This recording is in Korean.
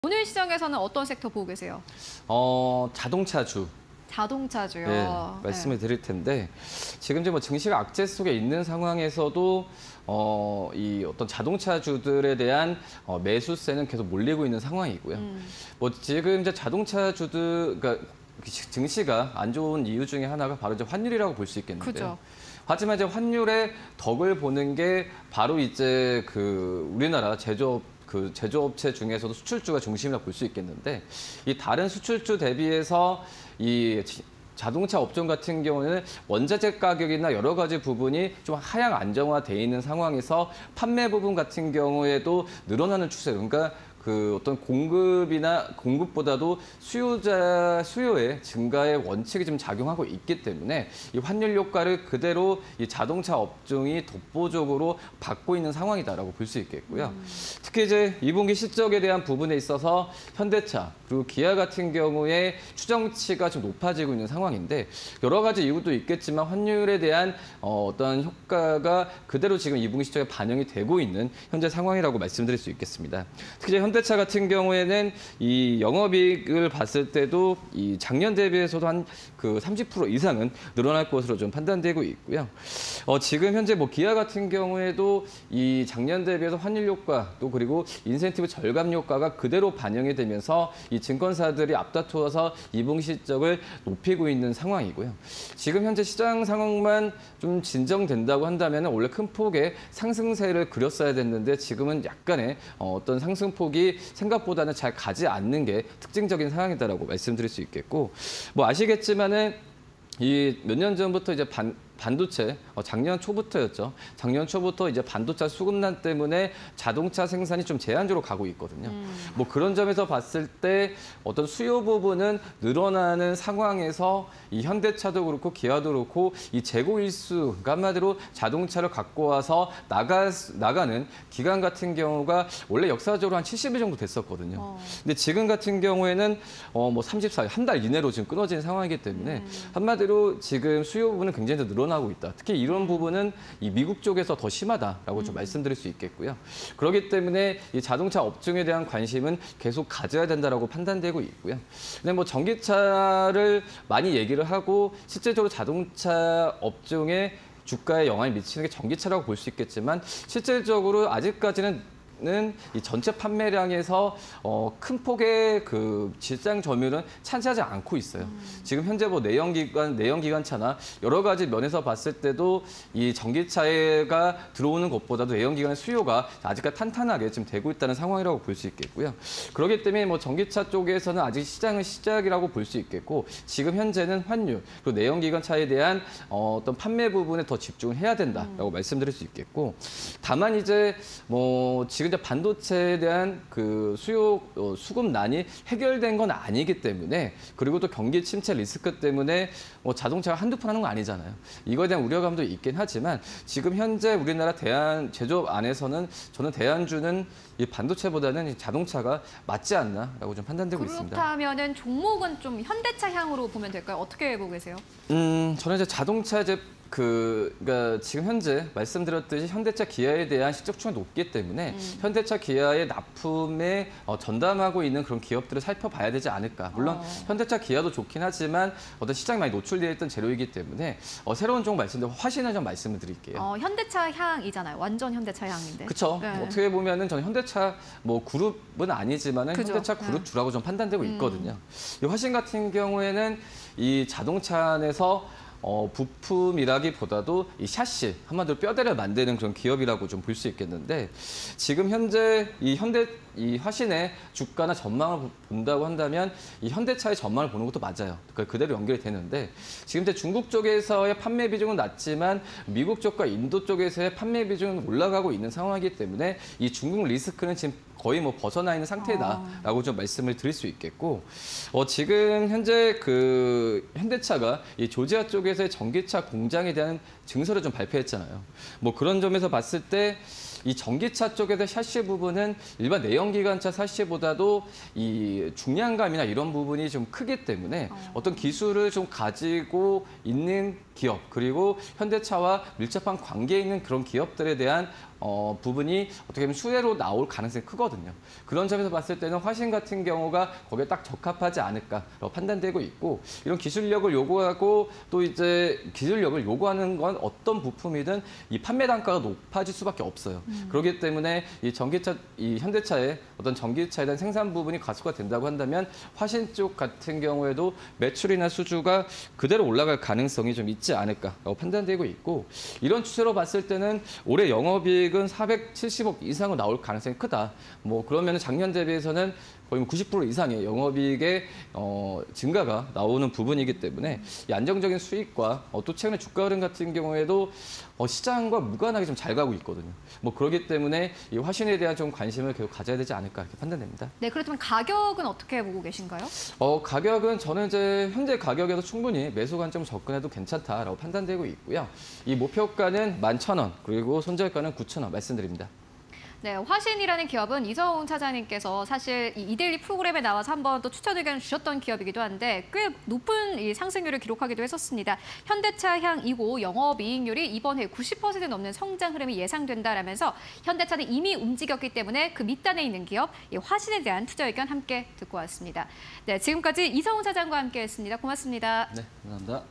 오늘 시장에서는 어떤 섹터 보고 계세요? 자동차주. 자동차주요. 네, 말씀을 드릴 텐데 지금 이제 뭐 증시가 악재 속에 있는 상황에서도 이 어떤 자동차주들에 대한 매수세는 계속 몰리고 있는 상황이고요. 뭐 지금 이제 자동차주들, 그러니까 증시가 안 좋은 이유 중에 하나가 바로 이제 환율이라고 볼 수 있겠는데요. 그죠. 하지만 이제 환율의 덕을 보는 게 바로 이제 우리나라 제조업체 중에서도 수출주가 중심이라고 볼 수 있겠는데, 이 다른 수출주 대비해서 이 자동차 업종 같은 경우는 원자재 가격이나 여러 가지 부분이 좀 하향 안정화돼 있는 상황에서 판매 부분 같은 경우에도 늘어나는 추세로, 그러니까 어떤 공급보다도 수요의 증가의 원칙이 좀 작용하고 있기 때문에 이 환율 효과를 그대로 이 자동차 업종이 독보적으로 받고 있는 상황이다라고 볼 수 있겠고요. 특히 이제 2분기 실적에 대한 부분에 있어서 현대차 그리고 기아 같은 경우에 추정치가 좀 높아지고 있는 상황인데, 여러 가지 이유도 있겠지만 환율에 대한 어떤 효과가 그대로 지금 2분기 실적에 반영이 되고 있는 현재 상황이라고 말씀드릴 수 있겠습니다. 특히 현대차 같은 경우에는 이 영업이익을 봤을 때도 이 작년 대비해서도 한 30% 이상은 늘어날 것으로 좀 판단되고 있고요. 지금 현재 뭐 기아 같은 경우에도 이 작년 대비해서 환율 효과 또 그리고 인센티브 절감 효과가 그대로 반영이 되면서 이 증권사들이 앞다투어서 2분기 실적을 높이고 있는 상황이고요. 지금 현재 시장 상황만 좀 진정된다고 한다면 원래 큰 폭의 상승세를 그렸어야 됐는데, 지금은 약간의 어떤 상승폭이 생각보다는 잘 가지 않는 게 특징적인 상황이다라고 말씀드릴 수 있겠고, 뭐 아시겠지만은 이 몇 년 전부터 이제 반도체, 작년 초부터였죠. 작년 초부터 이제 반도체 수급난 때문에 자동차 생산이 좀 제한적으로 가고 있거든요. 뭐 그런 점에서 봤을 때 어떤 수요 부분은 늘어나는 상황에서 이 현대차도 그렇고 기아도 그렇고 이 재고 일수, 그러니까 한마디로 자동차를 갖고 와서 나가는 기간 같은 경우가 원래 역사적으로 한 70일 정도 됐었거든요. 근데 지금 같은 경우에는 뭐 34일, 한 달 이내로 지금 끊어진 상황이기 때문에 한마디로 지금 수요 부분은 굉장히 늘어나고 있다. 특히 이런 부분은 이 미국 쪽에서 더 심하다라고 좀 말씀드릴 수 있겠고요. 그렇기 때문에 이 자동차 업종에 대한 관심은 계속 가져야 된다라고 판단되고 있고요. 근데 뭐 전기차를 많이 얘기를 하고 실제적으로 자동차 업종에 주가에 영향을 미치는 게 전기차라고 볼 수 있겠지만, 실질적으로 아직까지는 이 전체 판매량에서 큰 폭의 시장 점유율은 차지하지 않고 있어요. 지금 현재 뭐 내연기관차나 여러 가지 면에서 봤을 때도 이 전기차가 들어오는 것보다도 내연기관의 수요가 아직까지 탄탄하게 지금 되고 있다는 상황이라고 볼 수 있겠고요. 그렇기 때문에 뭐 전기차 쪽에서는 아직 시장은 시작이라고 볼 수 있겠고, 지금 현재는 환율 그리고 내연기관차에 대한 어떤 판매 부분에 더 집중을 해야 된다라고 말씀드릴 수 있겠고, 다만 이제 뭐 지금 이제 반도체에 대한 수급난이 해결된 건 아니기 때문에, 그리고 또 경기 침체 리스크 때문에 뭐 자동차가 한두 푼 하는 거 아니잖아요. 이거에 대한 우려감도 있긴 하지만, 지금 현재 우리나라 제조업 안에서는 저는 대안주는 이 반도체보다는 이 자동차가 맞지 않나라고 좀 판단되고 있습니다. 그렇다면은 종목은 좀 현대차 향으로 보면 될까요? 어떻게 보고 계세요? 저는 이제 자동차 그러니까 지금 현재 말씀드렸듯이 현대차 기아에 대한 실적추가 높기 때문에 현대차 기아의 납품에 전담하고 있는 그런 기업들을 살펴봐야 되지 않을까. 물론 현대차 기아도 좋긴 하지만 어떤 시장이 많이 노출되어 있던 재료이기 때문에 새로운 종목 말씀드리고 화신을 좀 말씀을 드릴게요. 현대차 향이잖아요. 완전 현대차 향인데. 그렇죠. 네. 어떻게 보면은 저는 현대차 뭐 그룹은 아니지만은 그죠. 현대차 그룹주라고 좀 판단되고 있거든요. 이 화신 같은 경우에는 이 자동차 안에서 부품이라기보다도 이 샤시, 한마디로 뼈대를 만드는 그런 기업이라고 좀 볼 수 있겠는데, 지금 현재 이 화신의 주가나 전망을 본다고 한다면 이 현대차의 전망을 보는 것도 맞아요. 그러니까 그대로 연결이 되는데, 지금 이제 중국 쪽에서의 판매 비중은 낮지만 미국 쪽과 인도 쪽에서의 판매 비중은 올라가고 있는 상황이기 때문에 이 중국 리스크는 지금 거의 뭐 벗어나 있는 상태다라고 좀 말씀을 드릴 수 있겠고, 지금 현재 현대차가 이 조지아 쪽에서의 전기차 공장에 대한 증설을 좀 발표했잖아요. 뭐 그런 점에서 봤을 때 이 전기차 쪽에서 샤시 부분은 일반 내연기관차 샤시보다도 이 중량감이나 이런 부분이 좀 크기 때문에 어떤 기술을 좀 가지고 있는 기업 그리고 현대차와 밀접한 관계에 있는 그런 기업들에 대한 부분이 어떻게 보면 수혜로 나올 가능성이 크거든요. 그런 점에서 봤을 때는 화신 같은 경우가 거기에 딱 적합하지 않을까라고 판단되고 있고 이런 기술력을 요구하고 또 이제 기술력을 요구하는 건 어떤 부품이든 이 판매 단가가 높아질 수밖에 없어요. 그렇기 때문에 이 전기차, 이 현대차의 어떤 전기차에 대한 생산 부분이 가속화 된다고 한다면 화신 쪽 같은 경우에도 매출이나 수주가 그대로 올라갈 가능성이 좀 있지 않을까라고 판단되고 있고 이런 추세로 봤을 때는 올해 영업이익 은 470억 이상으로 나올 가능성이 크다. 뭐 그러면 작년 대비해서는 거의 90% 이상의 영업이익의 증가가 나오는 부분이기 때문에 이 안정적인 수익과 또 최근에 주가 흐름 같은 경우에도 시장과 무관하게 좀 잘 가고 있거든요. 뭐 그렇기 때문에 이 화신에 대한 좀 관심을 계속 가져야 되지 않을까 이렇게 판단됩니다. 네, 그렇다면 가격은 어떻게 보고 계신가요? 가격은 저는 이제 현재 가격에서 충분히 매수 관점 접근해도 괜찮다라고 판단되고 있고요. 이 목표가는 11,000원 그리고 손절가는 9,000원 말씀드립니다. 네, 화신이라는 기업은 이성훈 차장님께서 사실 이 이데일리 프로그램에 나와서 한번 또 추천 의견을 주셨던 기업이기도 한데 꽤 높은 이 상승률을 기록하기도 했었습니다. 현대차 향 2고 영업이익률이 이번 해 90% 넘는 성장 흐름이 예상된다라면서 현대차는 이미 움직였기 때문에 그 밑단에 있는 기업 이 화신에 대한 투자 의견 함께 듣고 왔습니다. 네, 지금까지 이성훈 차장과 함께했습니다. 고맙습니다. 네, 감사합니다.